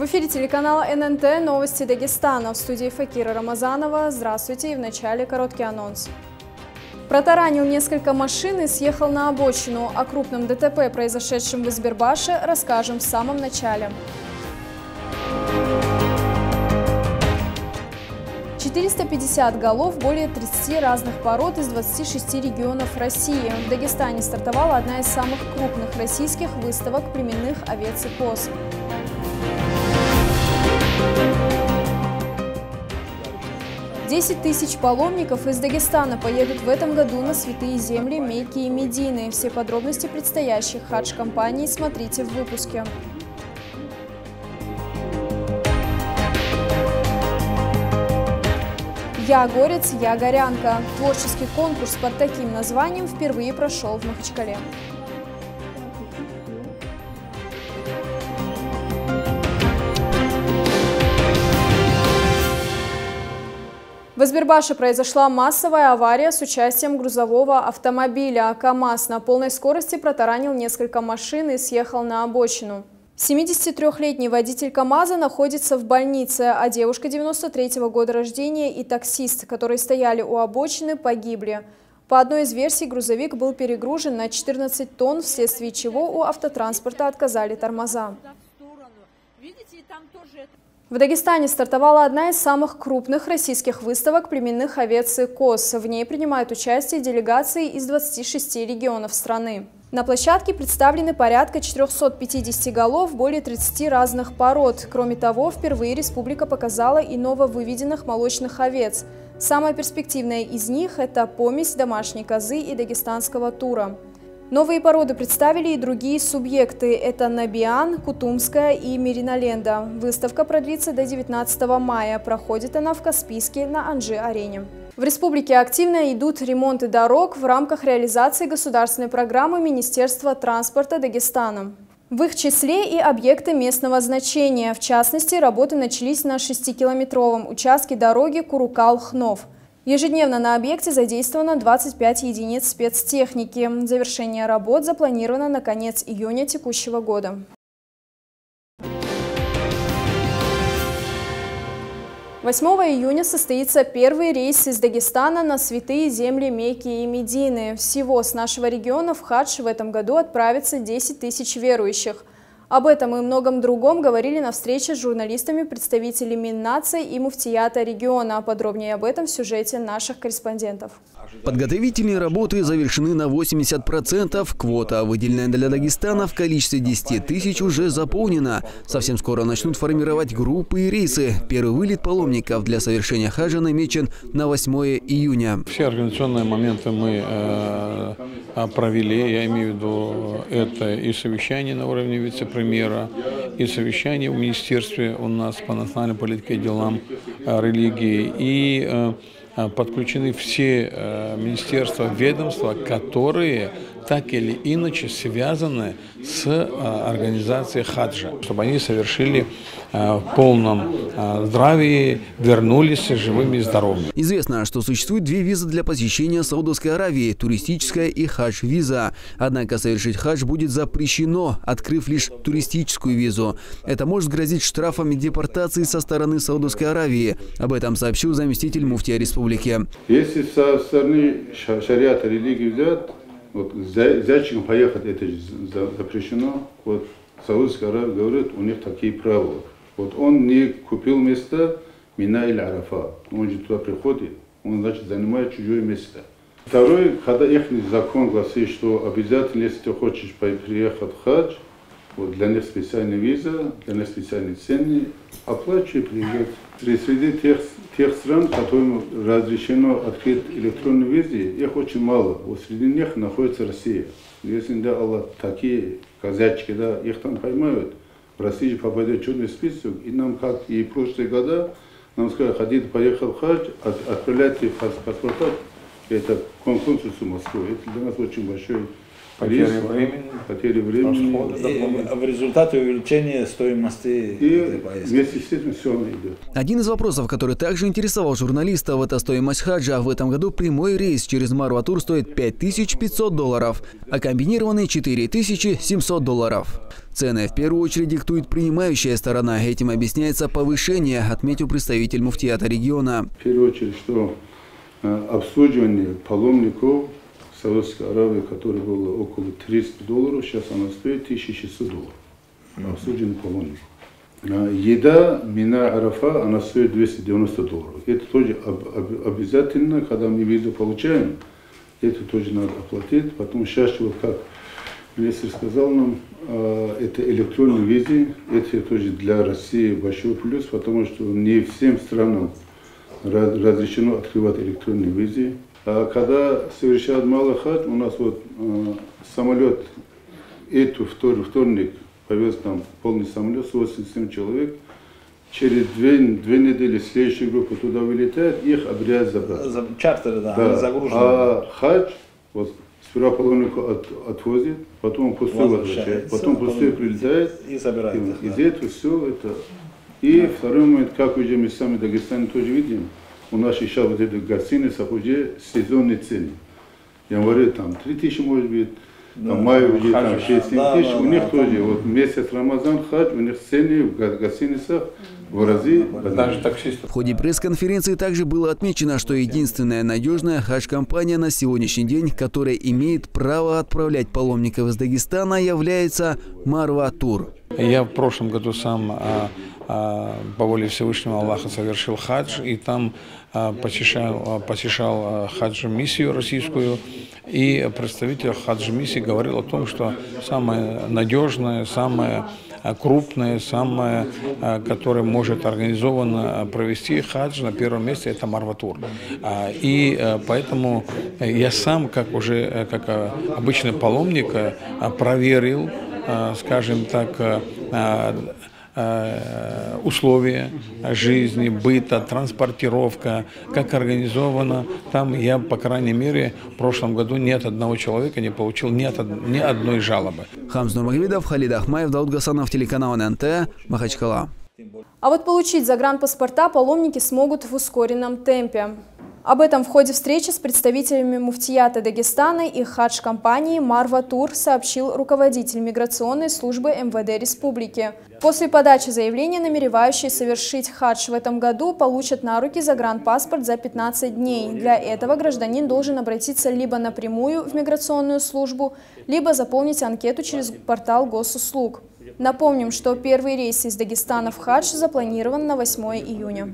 В эфире телеканала ННТ «Новости Дагестана». В студии Факира Рамазанова. Здравствуйте, и в начале короткий анонс. Протаранил несколько машин и съехал на обочину. О крупном ДТП, произошедшем в Избербаше, расскажем в самом начале. 450 голов, более 30 разных пород из 26 регионов России. В Дагестане стартовала одна из самых крупных российских выставок племенных овец и коз. Десять тысяч паломников из Дагестана поедут в этом году на святые земли Мекки и Медины. Все подробности предстоящих хадж-кампаний смотрите в выпуске. «Я горец, я горянка». Творческий конкурс под таким названием впервые прошел в Махачкале. В Избербаше произошла массовая авария с участием грузового автомобиля. КАМАЗ на полной скорости протаранил несколько машин и съехал на обочину. 73-летний водитель КАМАЗа находится в больнице, а девушка 93-го года рождения и таксист, которые стояли у обочины, погибли. По одной из версий, грузовик был перегружен на 14 тонн, вследствие чего у автотранспорта отказали тормоза. В Дагестане стартовала одна из самых крупных российских выставок племенных овец и коз. В ней принимают участие делегации из 26 регионов страны. На площадке представлены порядка 450 голов, более 30 разных пород. Кроме того, впервые республика показала и нововыведенных молочных овец. Самая перспективная из них – это помесь домашней козы и дагестанского тура. Новые породы представили и другие субъекты – это Набиан, Кутумская и Мериноленда. Выставка продлится до 19 мая. Проходит она в Каспийске на Анжи-арене. В республике активно идут ремонты дорог в рамках реализации государственной программы Министерства транспорта Дагестана. В их числе и объекты местного значения. В частности, работы начались на 6-километровом участке дороги Курукал-Хнов. Ежедневно на объекте задействовано 25 единиц спецтехники. Завершение работ запланировано на конец июня текущего года. – 8 июня состоится первый рейс из Дагестана на святые земли Мекки и Медины. Всего с нашего региона в хадж в этом году отправится 10 тысяч верующих. Об этом и многом другом говорили на встрече с журналистами представители Миннации и муфтията региона. Подробнее об этом в сюжете наших корреспондентов. Подготовительные работы завершены на 80%. Квота, выделенная для Дагестана в количестве 10 тысяч, уже заполнена. Совсем скоро начнут формировать группы и рейсы. Первый вылет паломников для совершения хаджа намечен на 8 июня. Все организационные моменты мы провели. Я имею в виду это и совещание на уровне вице-премьера, и совещание в министерстве у нас по национальной политике и делам религии, и подключены все министерства, ведомства, которые так или иначе связаны с организацией хаджа, чтобы они совершили в полном здравии, вернулись живыми и здоровыми. Известно, что существует две визы для посещения Саудовской Аравии – туристическая и хадж-виза. Однако совершить хадж будет запрещено, открыв лишь туристическую визу. Это может грозить штрафами депортации со стороны Саудовской Аравии. Об этом сообщил заместитель муфтия республики. Если со стороны шариата религии взять, вот зайчиком поехать это запрещено. Вот Саудовская Аравия говорит, у них такие правила. Вот он не купил место Мина или Арафа. Он же туда приходит, он, значит, занимает чужое место. Второй, когда их закон гласит, что обязательно, если ты хочешь приехать в хадж, вот для них специальная виза, для них специальные цены, оплачивай и приезжать. Среди тех стран, которым разрешено открыть электронную визу, их очень мало. Вот среди них находится Россия. Если да, Аллах, такие казачки, да, их там поймают, в России попадет в черный список, и нам, как и в прошлые года, нам сказали, ходите, поехал в хадж, отправляйте паспорта, это консульство Москвы. Это для нас очень большой потери времени. В результате увеличения стоимости и вместе с этим все идет. Один из вопросов, который также интересовал журналистов, это стоимость хаджа. В этом году прямой рейс через Марва-Тур стоит $5500, а комбинированный $4700. Цены в первую очередь диктует принимающая сторона. Этим объясняется повышение, отметил представитель муфтията региона. В первую очередь, что обслуживание паломников в Саудовской Аравии, которое было около $300, сейчас оно стоит $1600. Обслуживание паломников. Еда Мина Арафа, она стоит $290. Это тоже обязательно, когда мы визу получаем, это тоже надо оплатить. Потом сейчас, вот как министр сказал нам, это электронные визы, это тоже для России большой плюс, потому что не всем странам разрешено открывать электронные визы. А когда совершают малый хадж, у нас вот самолет, вторник повез там полный самолет, 87 человек. Через две недели следующая группа туда вылетает, их обряд забрать. Чартер, да. Загружены. А хадж, вот, сперва паломника отвозит, потом пустой возвращает, потом пустой прилетает и забирает. Из этого все это. И второй момент, как уже мы сами в Дагестане тоже видим, у нас сейчас вот эти гостиницы уже сезонные цены. В январе там 3000 может быть, в мае уже там 6-7 тысяч. У них тоже вот месяц Рамазан, хадж, у них цены в гостиницах в разы. Даже таксисты. В ходе пресс-конференции также было отмечено, что единственная надежная хадж-компания на сегодняшний день, которая имеет право отправлять паломников из Дагестана, является Марва-Тур. Я в прошлом году сам по воле Всевышнего Аллаха совершил хадж, и там посещал хадж-миссию российскую, и представитель хадж-миссии говорил о том, что самое надежное, самое крупное, самое, которое может организованно провести хадж на первом месте, это Марва-Тур. И поэтому я сам, как обычный паломник, проверил, скажем так, условия жизни, быта, транспортировка, как организовано. Там я, по крайней мере, в прошлом году ни от одного человека не получил ни одной жалобы. Хамз Нурмагомедов, Халид Ахмаев, Дауд Гасанов, телеканал НТ, Махачкала. А вот получить загранпаспорта паломники смогут в ускоренном темпе. Об этом в ходе встречи с представителями муфтията Дагестана и хадж-компании Марва-Тур сообщил руководитель миграционной службы МВД Республики. После подачи заявления намеревающие совершить хадж в этом году получат на руки загранпаспорт за 15 дней. Для этого гражданин должен обратиться либо напрямую в миграционную службу, либо заполнить анкету через портал госуслуг. Напомним, что первый рейс из Дагестана в хадж запланирован на 8 июня.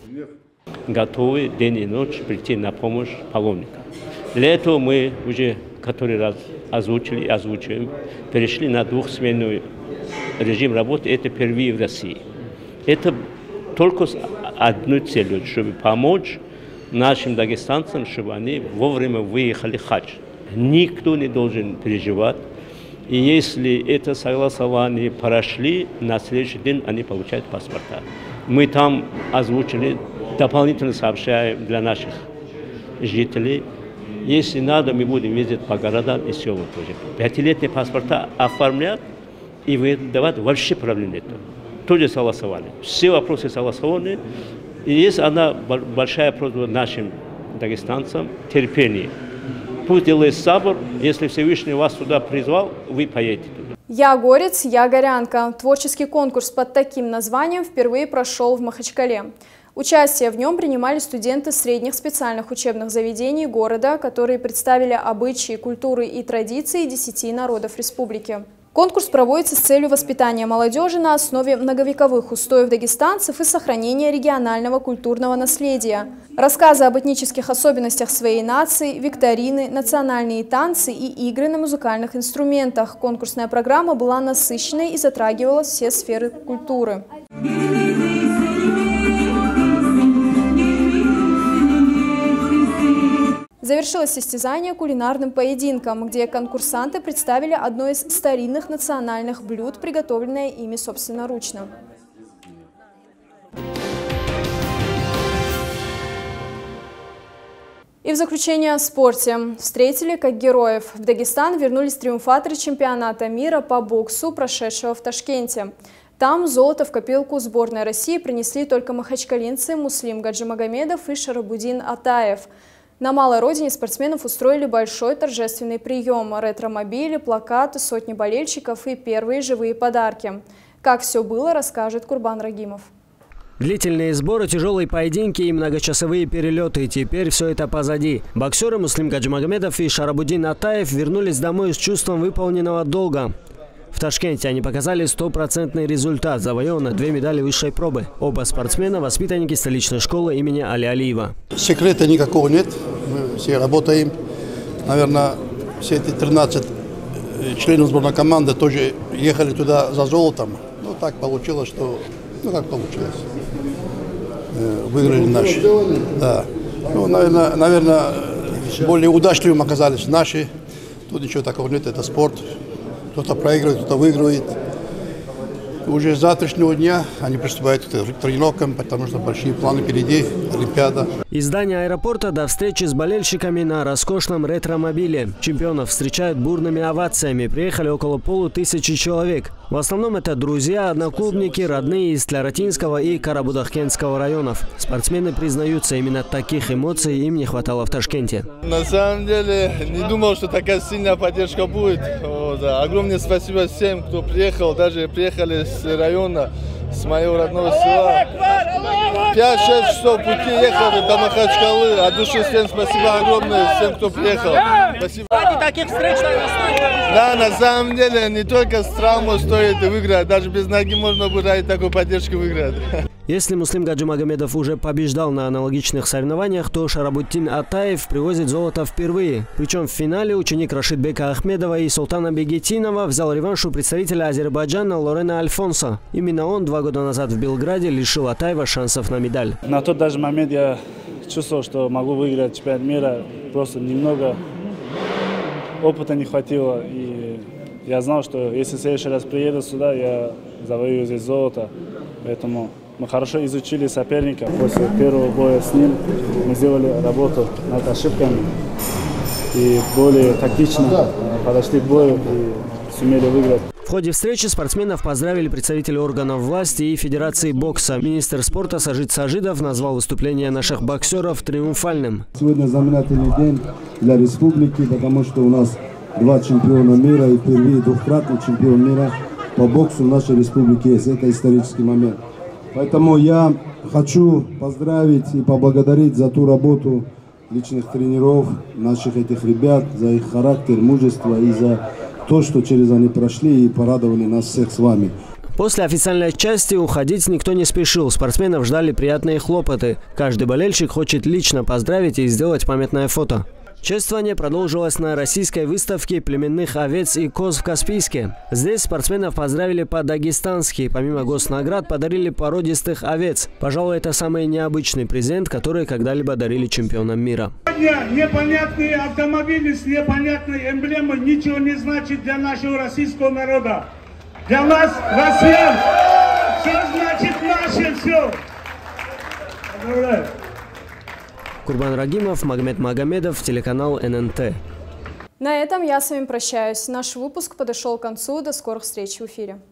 Готовы день и ночь прийти на помощь паломникам. Для этого мы уже который раз озвучили и озвучиваем, перешли на двухсменный режим работы. Это впервые в России. Это только с одной целью, чтобы помочь нашим дагестанцам, чтобы они вовремя выехали в хадж. Никто не должен переживать. И если это согласование прошли, на следующий день они получают паспорта. Мы там озвучили, дополнительно сообщаем для наших жителей. Если надо, мы будем ездить по городам и селам тоже. 5-летние паспорта оформлять и выдавать вообще проблем нет. Тоже согласовали. Все вопросы согласованы. И есть одна большая просьба нашим дагестанцам – терпение. Пусть делает сабр, если Всевышний вас туда призвал, вы поедете туда. «Я горец, я горянка». Творческий конкурс под таким названием впервые прошел в Махачкале. Участие в нем принимали студенты средних специальных учебных заведений города, которые представили обычаи, культуры и традиции 10 народов республики. Конкурс проводится с целью воспитания молодежи на основе многовековых устоев дагестанцев и сохранения регионального культурного наследия. Рассказы об этнических особенностях своей нации, викторины, национальные танцы и игры на музыкальных инструментах. Конкурсная программа была насыщенной и затрагивала все сферы культуры. Завершилось состязание кулинарным поединком, где конкурсанты представили одно из старинных национальных блюд, приготовленное ими собственноручно. И в заключение о спорте. Встретили как героев. В Дагестан вернулись триумфаторы чемпионата мира по боксу, прошедшего в Ташкенте. Там золото в копилку сборной России принесли только махачкалинцы Муслим Гаджимагомедов и Шарабудин Атаев. На малой родине спортсменов устроили большой торжественный прием. Ретро-мобили, плакаты, сотни болельщиков и первые живые подарки. Как все было, расскажет Курбан Рагимов. Длительные сборы, тяжелые поединки и многочасовые перелеты. Теперь все это позади. Боксеры Муслим Гаджимагомедов и Шарабудин Атаев вернулись домой с чувством выполненного долга. В Ташкенте они показали 100% результат. Завоевано 2 медали высшей пробы. Оба спортсмена – воспитанники столичной школы имени Али Алиева. Секрета никакого нет. Мы все работаем. Наверное, все эти 13 членов сборной команды тоже ехали туда за золотом. Ну, так получилось, что... Ну, как получилось. Выиграли наши. Да. Ну, наверное, более удачливым оказались наши. Тут ничего такого нет, это спорт. Кто-то проигрывает, кто-то выигрывает. Уже с завтрашнего дня они приступают к тренировкам, потому что большие планы впереди, Олимпиада. Из здания аэропорта до встречи с болельщиками на роскошном ретро-мобиле. Чемпионов встречают бурными овациями. Приехали около 500 человек. В основном это друзья, одноклубники, родные из Тляратинского и Карабудахкентского районов. Спортсмены признаются, именно таких эмоций им не хватало в Ташкенте. На самом деле не думал, что такая сильная поддержка будет. Огромное спасибо всем, кто приехал, даже приехали с района, с моего родного села. 5-6 часов пути ехали до Махачкалы. От души всем спасибо огромное, всем, кто приехал. Спасибо. Таких встреч, да, на самом деле не только с травмой стоит выиграть, даже без ноги можно будет ради такой поддержки выиграть. Если Муслим Гаджимагомедов уже побеждал на аналогичных соревнованиях, то Шарабудин Атаев привозит золото впервые. Причем в финале ученик Рашидбека Ахмедова и Султана Бегетинова взял реванш у представителя Азербайджана Лорена Альфонса. Именно он 2 года назад в Белграде лишил Атаева шансов на медаль. На тот даже момент я чувствовал, что могу выиграть чемпионат мира. Просто немного опыта не хватило. И я знал, что если в следующий раз приеду сюда, я завоюю здесь золото. Поэтому мы хорошо изучили соперника. После первого боя с ним мы сделали работу над ошибками и более тактично подошли к бою и сумели выиграть. В ходе встречи спортсменов поздравили представители органов власти и Федерации бокса. Министр спорта Сажид Сажидов назвал выступление наших боксеров триумфальным. Сегодня знаменательный день для республики, потому что у нас 2 чемпиона мира и впервые 2-кратный чемпион мира по боксу в нашей республике есть. Это исторический момент. Поэтому я хочу поздравить и поблагодарить за ту работу личных тренеров, наших этих ребят, за их характер, мужество и за то, что через они прошли и порадовали нас всех с вами. После официальной части уходить никто не спешил. Спортсменов ждали приятные хлопоты. Каждый болельщик хочет лично поздравить и сделать памятное фото. Чествование продолжилось на российской выставке племенных овец и коз в Каспийске. Здесь спортсменов поздравили по-дагестански. Помимо госнаград подарили породистых овец. Пожалуй, это самый необычный презент, который когда-либо дарили чемпионам мира. Непонятные автомобили с непонятной эмблемой ничего не значит для нашего российского народа. Для нас, россиян, все значит наше, все. Поздравляю. Курбан Рагимов, Магомед Магомедов, телеканал ННТ. На этом я с вами прощаюсь. Наш выпуск подошел к концу. До скорых встреч в эфире.